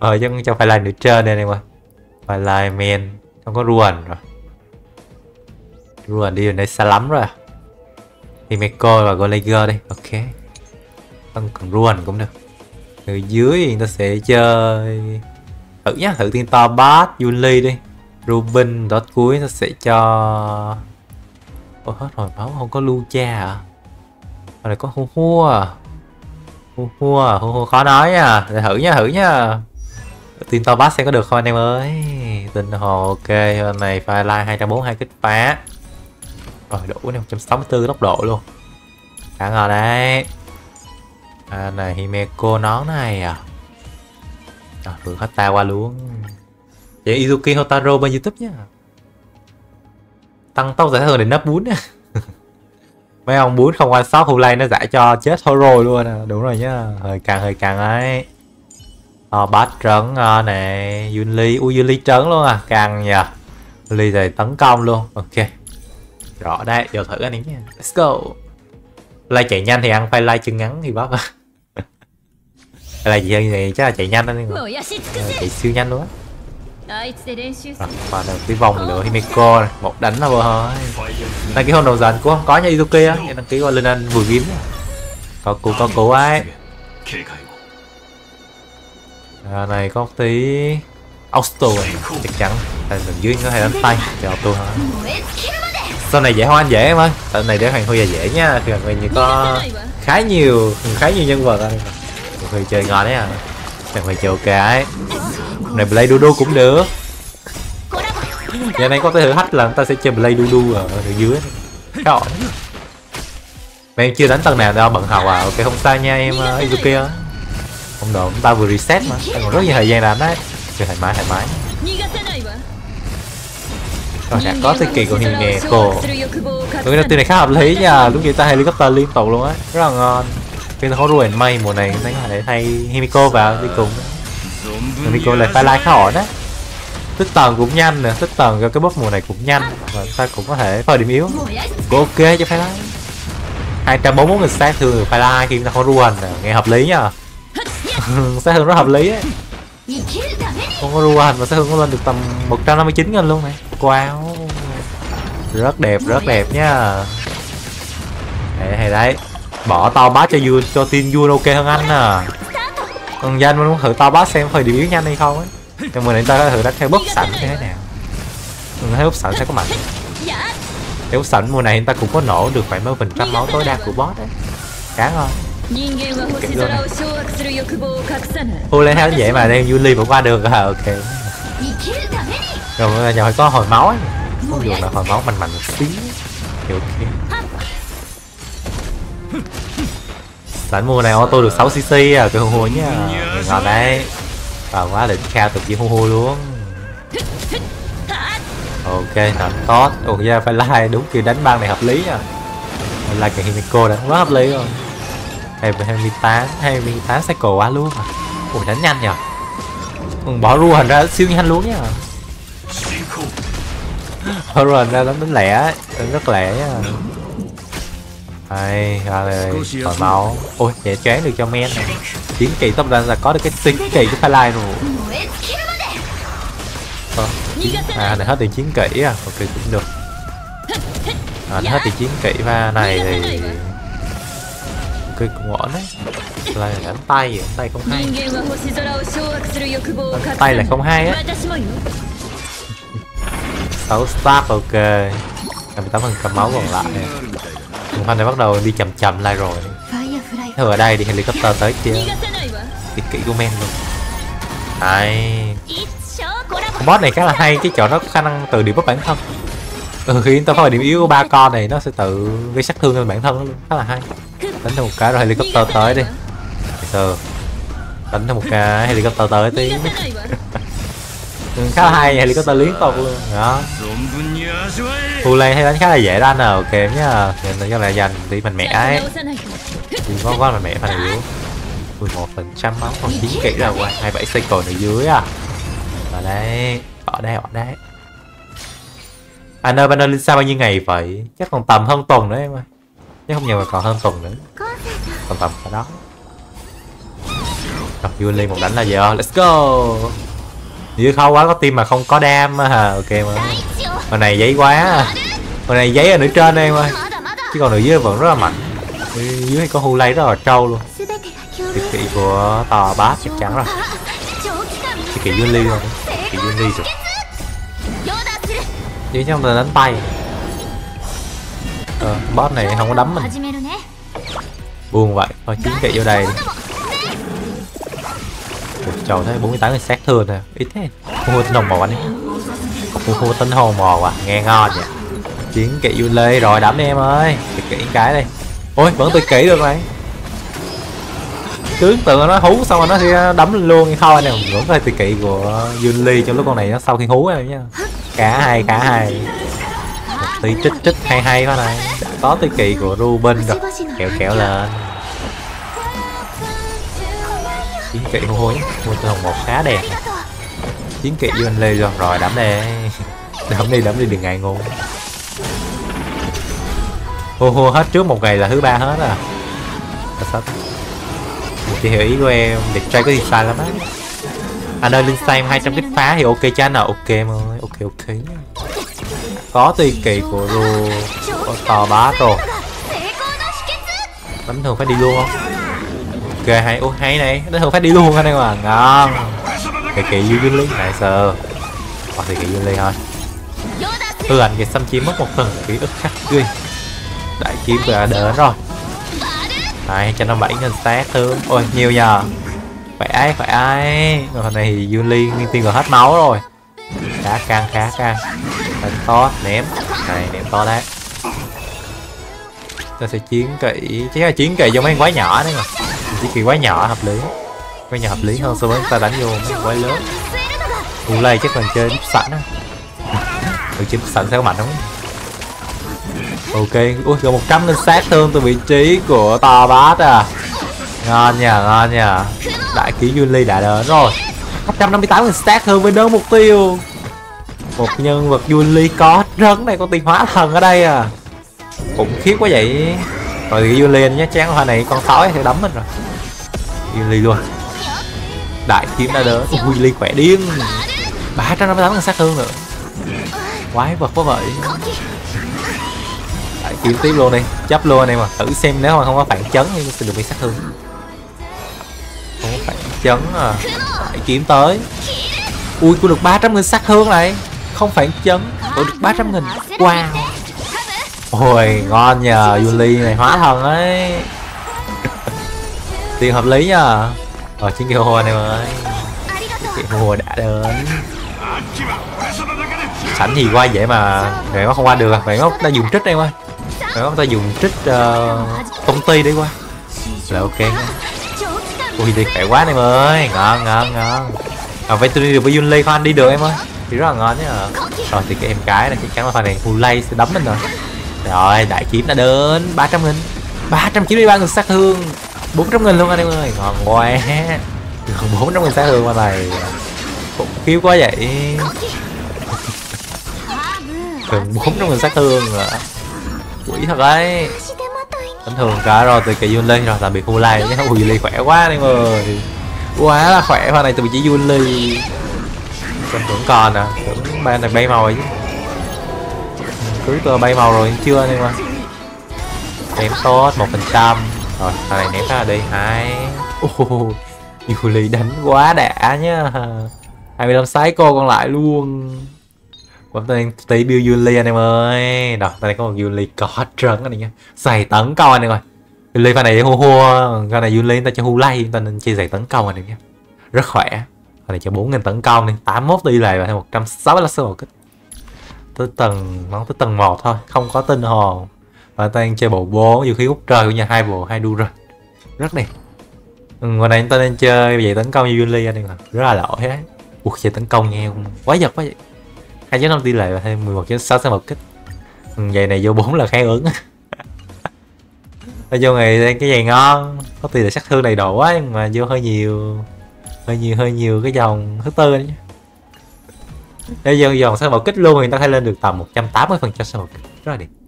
Chứ cho phải line nữa trên đây em ơi. Phải line men không có ruồn rồi. Ruồn đi ở đây xa lắm rồi. Himeko và Gallagher đi, ok. Không cần ruồn cũng được. Từ dưới thì ta sẽ chơi thử nhá, thử tiên to bát Yuli đi. Rubin đót cuối nó sẽ cho. Ôi hết rồi, máu không có Lucha à. Ở đây có Hua khó nói nha. Để thử nha. Tiên to bát xem có được không anh em ơi. Tinh hồ ok, hôm này Firelight 242 kích phá. Rồi đủ 164 tốc độ luôn. Khá ngon đấy. Này Himeko nón này à. Rồi hết ta qua luôn. Vậy Izuki Hotaro bên YouTube nhá. Tăng tốc giải thường để nấp bún. Mấy ông bún không quan sót Hulay nó giải cho chết Horo luôn à. Đúng rồi nhá. Hơi càng ấy. Bát trấn nè. Yunli. Yunli trấn luôn à. Càng nhờ. Yunli rồi tấn công luôn. Ok. Rõ đấy. Giờ thử anh ấy nha. Let's go. Lai chạy nhanh thì ăn phải lai chân ngắn thì bóp. Là gì này chắc là chạy nhanh đó. Chạy siêu nhanh luôn á. Và đầu cái vòng lửa Himeko này. Một đánh là vừa thôi. Đăng ký hôn đầu dần cũng không có nha Izuki á. Đăng ký qua lên anh vừa kiếm. Có cú ấy. Này có tí auto này. Chắc chắn là đường dưới có thể đánh tay cho auto thôi. Sau này dễ không anh dễ em ơi. Sau này để Hoàng Huy là dễ nha. Thì Hoàng Huy như có khá nhiều nhân vật. Hoàng Huy chơi ngon đấy à. Hoàng Huy chơi ok ấy. Này Blade Dudu cũng được. Giờ này có thể thử hack là người ta sẽ chơi Blade Dudu ở dưới. Khá ổn. Mà em chưa đánh tầng nào đâu, bận học à. Ok không sao nha em Izuki á. Không độ chúng ta vừa reset mà. Còn rất nhiều thời gian làm đấy. Chơi thoải mái. Rồi đã có thời kỳ của Himeko. Cái đầu tiên này khá hợp lý nha. Lúc chúng ta helicopter liên tục luôn á. Rất là ngon. Khi nó có ruin may mùa này nó có thể thay Himeko vào đi cùng. Himeko lại Firelight khá ổn á. Tích tần cũng nhanh nè. Tích tần cho cái buff mùa này cũng nhanh. Và ta cũng có thể phơi điểm yếu. Cũng ok cho Firelight. 241.000 sát thương Firelight khi ta có ruin nè. Nghe hợp lý nha. Sát thương rất hợp lý ấy. Không có ruin mà sát thương có lên được tầm 159.000 luôn này. Wow. Rất đẹp nha. Hay đấy. Bỏ to bát cho team Yun ok hơn anh nè. Còn danh muốn thử to bát xem phải điểm yếu nhanh hay không ấy. Nhưng mà người ta thử đánh theo búp sẵn như thế nào. Thấy búp sẵn sẽ có mạnh. Theo búp sẵn mùa này người ta cũng có nổ được 70% máu tối đa của boss đấy. Khá ngon. Hô lên theo dễ mà đem Yuli vẫn qua được à, ok. Rồi giờ phải có hồi máu ấy. Không được là hồi máu mạnh một xíu. Thì ok. Sẵn mùa này auto được 6cc à, cái hô nhá. Ngon đấy. Và quá đỉnh cao từ chỉ hô luôn. Ok, nặng tốt. Ủa ra phải like đúng kiểu đánh băng này hợp lý à. Like cái Himeko đánh quá hợp lý rồi. 28 cycle quá luôn à. Ủa đánh nhanh nhờ. Bỏ rua hình ra siêu nhanh luôn nhá. Bỏ rua hình ra đánh lẻ ấy. Đánh rất lẻ nha. Đây, rồi hồi máu. Ôi, dễ choáng được cho men này. Chiến kỳ tốc ra là có được cái chiến kỳ của Firelight rồi. Này hết tiền chiến kỹ à. Ok cũng được. Nó hết tiền chiến kỹ và này thì ok cũng ổn đấy. Là đánh tay không hay. Đánh tay là không hay á. 6 start ok. 58% máu còn lại. Con này bắt đầu đi chậm lại rồi. Thế ở đây đi helicopter tới kia. Cái kỹ của men luôn. Đấy. Con boss này khá là hay, cái chỗ nó có khả năng tự điểm bóp bản thân. Khi ta có điểm yếu của 3 con này nó sẽ tự gây sát thương lên bản thân luôn, khá là hay. Đánh thêm một cái rồi helicopter tới đi. Từ đánh thêm một cái helicopter tới tí. Khá là hay, helicopter liên tục luôn đó. Hulay hay đánh khá là dễ đánh nào kèm nhá, nên cho là dành đi mạnh mẽ ấy. Thì có quá mạnh mẽ phần này yếu. 11% máu còn chiến kỹ là qua 27 cycle ở dưới à. Ở đây, ở đây. Anh ơi, anh lên sao bao nhiêu ngày vậy? Chắc còn tầm hơn tuần nữa em ơi. Chứ không nhờ mà còn hơn tuần nữa. Còn tầm ở đó. Rồi Yuli một đánh là giờ, let's go. Như khó quá, có team mà không có đam hả? Ok mà. Con này giấy quá. Con này giấy ở nửa trên đây em ơi. Chứ còn nửa dưới vẫn rất là mạnh. Dưới có Hulay rất là trâu luôn. Tuyệt kỹ của tò bát chắc chắn rồi. Tuyệt kỹ Yuli rồi. Tuyệt kỹ Yuli rồi. Chứ trong là đánh tay. Boss này không có đấm mình. Buông vậy. Thôi chiến kỵ vô đây. Trời thấy 48 người sát thương nè, ít thế. Mua tinh hồn màu anh ấy. Mua tinh hồn màu à, nghe ngon vậy. Chiến kỵ Yuli rồi, đấm đi em ơi. Tuyệt kỹ cái đây. Ôi vẫn tuyệt kỹ được này. Cứ tưởng nó hú xong rồi nó sẽ đấm lên luôn thôi nè. Vẫn có tuyệt kỹ của Yuli trong lúc con này nó sau khi hú này nhá. Cả hai. Một tí trích hay quá này. Đã có tuyệt kỹ của Ruben rồi. Kéo lên. Chiến kỵ hôi mua từ hồng một khá đẹp. Chiến kỵ Yuli rồi đấm đi đấm đi đừng ngại ngùng. Hô hết trước một ngày là thứ 3 hết à. Chị hiểu ý của em, đẹp trai có gì sai lắm á. Anh ơi Linh Sam 200 kích phá thì ok cho anh nào. Ok em ơi, ok. Có tuyệt kỳ của Ru, có tò bát rồi. Đánh thường phải đi luôn không? Ok hay này, đánh thường phải đi luôn anh em à, ngon. Tuyệt kỳ Yuli này sờ. Hoặc tuyệt kỳ Yuli thôi. Anh kìa xâm chiếm mất một phần ký ức khắc ghê. Đại kiếm đã đến rồi. Này 157 ngân sát thương. Ôi nhiều nhờ. Phải ai. Còn này thì Yuli nguyên tiên còn hết máu rồi. Khá căng. Đánh to ném. Này ném to đấy. Ta sẽ chiến kỵ. Chứ là chiến kỵ vô mấy quái nhỏ đấy mà. Chiến kỵ quái nhỏ hợp lý. Quái nhỏ hợp lý hơn so với ta đánh vô mấy quái lớn. Ulay chắc mình chơi sẵn á. Chip sẵn sẽ có mạnh không? Ok, ui gần 100 nên sát thương từ vị trí của to bát à. Ngon nha. Đại ký Yuli đã đến rồi. 158 sát thương với đơn mục tiêu. Một nhân vật Yuli có rớn này, con tiền hóa thần ở đây à. Khủng khiếp quá vậy. Rồi thì Yuli nhé, chán hoa này con sói sẽ đấm mình rồi. Yuli luôn. Đại kiếm đã đến. Yuli khỏe điên. 358 sát thương nữa. Quái vật quá vậy. Đại kiếm tiếp luôn đi, chấp luôn em mà thử xem nếu mà không có phản chấn thì sẽ được bị sát thương. Không có phản chấn à. Đại kiếm tới. Ui tôi được 300.000 sát thương này. Không phản chấn, tôi được 300.000. Wow. Ôi ngon nhờ, Yuli này hóa thần ấy. Tiền hợp lý nha. Rồi chiến kêu hoa này ơi. Chiến kêu hoa đã đến. Sảnh gì qua vậy mà mẹ nó không qua được à? Mẹ nó ta dùng trích đây ơi. Mẹ nó ta dùng trích công ty đi qua là ok. Ui thì khỏe quá em ơi, ngon. Vậy tôi đi được với Yuli con đi được em ơi thì rất là ngon nhá. Rồi thì cái em cái này chắc chắn là pha này Hulay sẽ đấm mình rồi. Rồi đại kiếm đã đến 300.000, 393.000 sát thương, 400.000 luôn anh em ơi, ngon quá. Gần 400.000 sát thương con này khủng khiếp quá vậy. Gần 400.000 sát thương rồi. Quỷ thật đấy. Bình thường cả rồi từ cái Yuli rồi tạm biệt Hulay nhé. Yuli khỏe quá anh em ơi. Quá là khỏe pha này từ vị trí Yuli. Còn vẫn còn à, tưởng ban này bay màu rồi chứ. Cứ tơ bay màu rồi chưa anh em ơi. Ném tốt 1%. Rồi pha này ném ra đi 2. Yuli đánh quá đã nhá. 25 psycho còn lại luôn. Quán tên tí build Yuli anh em ơi. Đó, đây có một Yuli có trấn anh em nha. Giày tấn công anh em ơi. Yuli pha này hua. Pha này Yuli ta cho Hulay, ta nên chia giày tấn công anh em nhé. Rất khỏe. Pha này cho 4.000 tấn công đi, 81 tỷ lệ và thêm 160 lá sơ kích. Tới tầng 1 thôi, không có tinh hồn. Và ta đang chơi bộ 4, vũ khí hút trời của nhà 2 bộ 2 đu rồi. Rất đẹp. Ngoài này ta nên chơi giày tấn công như Yuli anh em ạ. Rất là lỗi đấy. Ủa giày tấn công nghe quá giật quá vậy. 2.5 tỷ lệ và thêm 11.6 sẽ một kích. Giày này vô 4 là khai ứng. Vô ngày cái giày ngon, có tỷ lệ sát thương đầy đủ quá nhưng mà vô hơi nhiều cái dòng thứ tư đấy. Để dòng sát một kích luôn thì ta hay lên được tầm 180% sát một kích, rất là đẹp.